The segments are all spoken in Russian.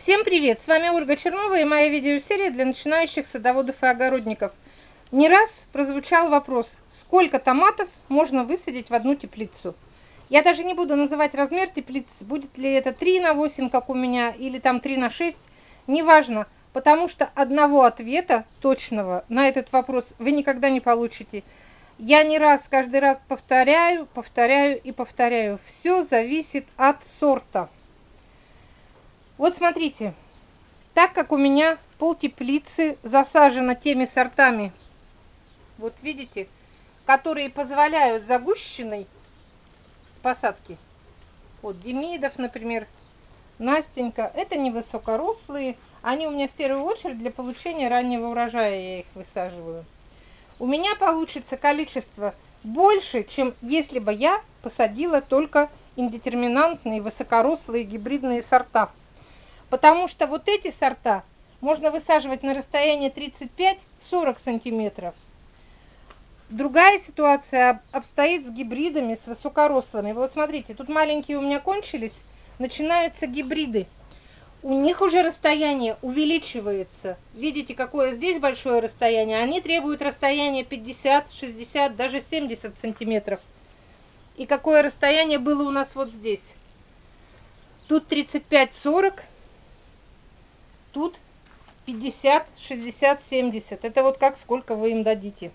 Всем привет! С вами Ольга Чернова и моя видеосерия для начинающих садоводов и огородников. Не раз прозвучал вопрос, сколько томатов можно высадить в одну теплицу. Я даже не буду называть размер теплицы, будет ли это 3 на 8, как у меня, или там 3 на 6, неважно, потому что одного ответа точного на этот вопрос вы никогда не получите. Я не раз, каждый раз повторяю и повторяю. Все зависит от сорта. Вот смотрите, так как у меня полтеплицы засажено теми сортами, вот видите, которые позволяют загущенной посадки. Вот Демидов, например, Настенька, это невысокорослые, они у меня в первую очередь для получения раннего урожая, я их высаживаю. У меня получится количество больше, чем если бы я посадила только индетерминантные высокорослые гибридные сорта. Потому что вот эти сорта можно высаживать на расстоянии 35-40 сантиметров. Другая ситуация обстоит с гибридами, с высокорослыми. Вот смотрите, тут маленькие у меня кончились, начинаются гибриды. У них уже расстояние увеличивается. Видите, какое здесь большое расстояние? Они требуют расстояния 50, 60, даже 70 сантиметров. И какое расстояние было у нас вот здесь? Тут 35-40. Тут 50, 60, 70. Это вот как сколько вы им дадите.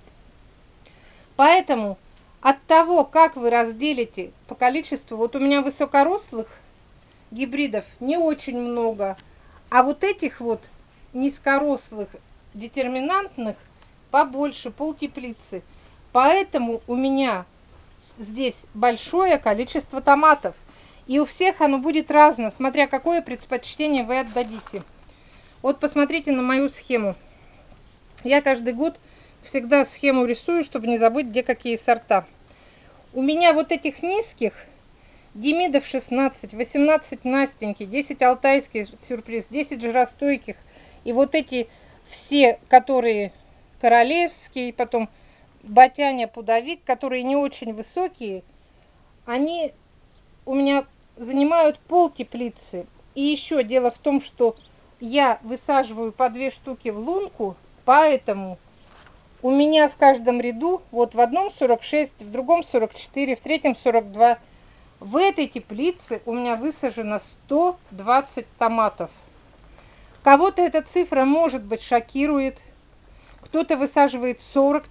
Поэтому от того, как вы разделите по количеству, вот у меня высокорослых гибридов не очень много, а вот этих вот низкорослых детерминантных побольше, полтеплицы. Поэтому у меня здесь большое количество томатов. И у всех оно будет разно, смотря какое предпочтение вы отдадите. Вот посмотрите на мою схему. Я каждый год всегда схему рисую, чтобы не забыть, где какие сорта. У меня вот этих низких, Демидов 16, 18 Настеньки, 10 алтайских сюрприз, 10 жиростойких. И вот эти все, которые королевские, потом Батяня, Пудовик, которые не очень высокие, они у меня занимают полтеплицы. И еще дело в том, что я высаживаю по 2 штуки в лунку, поэтому у меня в каждом ряду, вот в одном 46, в другом 44, в третьем 42. В этой теплице у меня высажено 120 томатов. Кого-то эта цифра, может быть, шокирует. Кто-то высаживает 40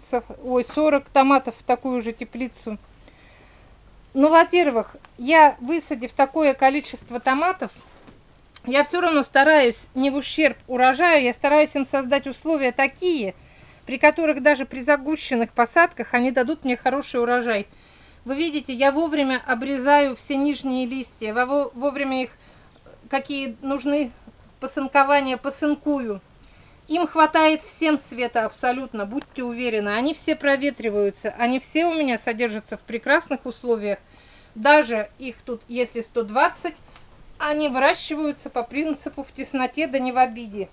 томатов в такую же теплицу. Но, во-первых, я, высадив такое количество томатов, я все равно стараюсь не в ущерб урожаю, я стараюсь им создать условия такие, при которых даже при загущенных посадках они дадут мне хороший урожай. Вы видите, я вовремя обрезаю все нижние листья, вовремя их, какие нужны посынкования, посынкую. Им хватает всем света абсолютно, будьте уверены. Они все проветриваются, они все у меня содержатся в прекрасных условиях. Даже их тут, если 120, они выращиваются по принципу в тесноте да не в обиде.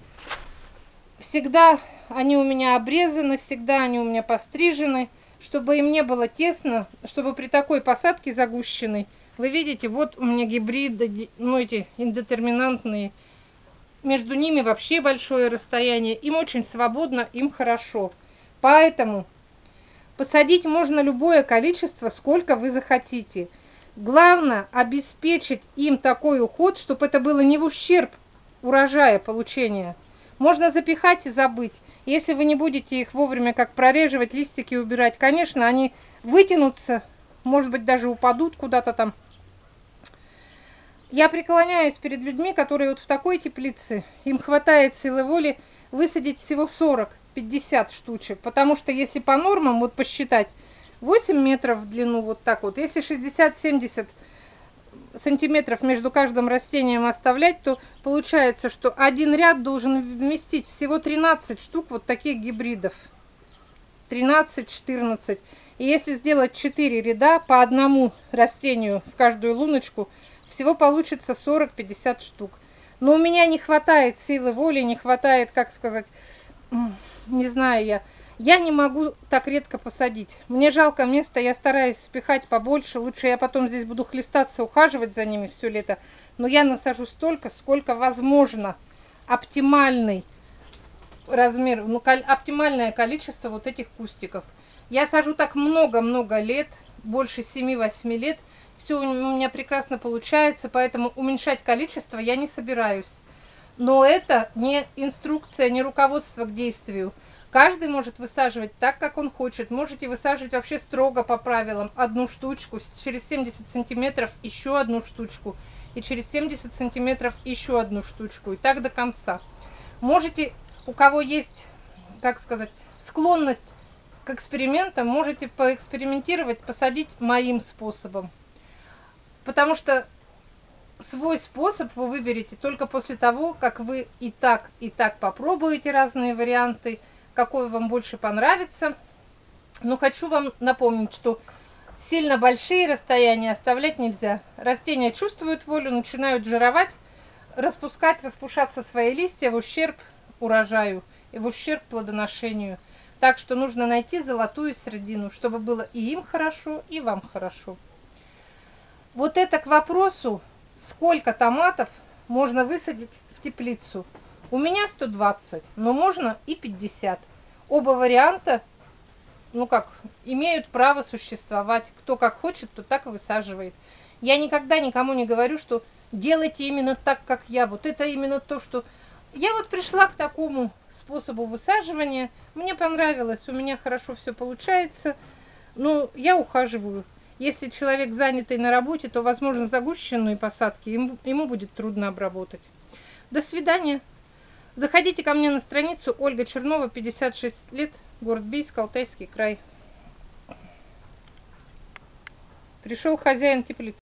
Всегда они у меня обрезаны, всегда они у меня пострижены, чтобы им не было тесно, чтобы при такой посадке загущенной, вы видите, вот у меня гибриды, ну эти индетерминантные, между ними вообще большое расстояние, им очень свободно, им хорошо. Поэтому посадить можно любое количество, сколько вы захотите. Главное обеспечить им такой уход, чтобы это было не в ущерб урожая получения. Можно запихать и забыть. Если вы не будете их вовремя как прореживать, листики убирать, конечно, они вытянутся, может быть, даже упадут куда-то там. Я преклоняюсь перед людьми, которые вот в такой теплице, им хватает силы воли высадить всего 40-50 штучек. Потому что если по нормам, вот посчитать, 8 метров в длину, вот так вот, если 60-70 сантиметров между каждым растением оставлять, то получается, что один ряд должен вместить всего 13 штук вот таких гибридов. 13-14. И если сделать 4 ряда по одному растению в каждую луночку, всего получится 40-50 штук. Но у меня не хватает силы воли, не хватает, как сказать, не знаю я не могу так редко посадить. Мне жалко места, я стараюсь впихать побольше. Лучше я потом здесь буду хлестаться, ухаживать за ними все лето. но я насажу столько, сколько возможно. Оптимальный размер, ну, оптимальное количество вот этих кустиков. Я сажу так много-много лет, больше 7-8 лет. Все у меня прекрасно получается, поэтому уменьшать количество я не собираюсь. Но это не инструкция, не руководство к действию. Каждый может высаживать так, как он хочет. Можете высаживать вообще строго по правилам. Одну штучку, через 70 сантиметров еще одну штучку. И через 70 сантиметров еще одну штучку. И так до конца. Можете, у кого есть, как сказать, склонность к экспериментам, можете поэкспериментировать, посадить моим способом. Потому что свой способ вы выберете только после того, как вы и так попробуете разные варианты, какой вам больше понравится. Но хочу вам напомнить, что сильно большие расстояния оставлять нельзя. Растения чувствуют волю, начинают жировать, распушаться свои листья в ущерб урожаю и в ущерб плодоношению. Так что нужно найти золотую середину, чтобы было и им хорошо, и вам хорошо. Вот это к вопросу, сколько томатов можно высадить в теплицу. У меня 120, но можно и 50. Оба варианта, ну как, имеют право существовать. Кто как хочет, то так и высаживает. Я никогда никому не говорю, что делайте именно так, как я. Вот это именно то, что... Я вот пришла к такому способу высаживания. Мне понравилось, у меня хорошо все получается. Но я ухаживаю. Если человек занятый на работе, то, возможно, загущенные посадки ему будет трудно обработать. До свидания. Заходите ко мне на страницу. Ольга Чернова, 56 лет, город Бийск, Алтайский край. Пришел хозяин теплицы.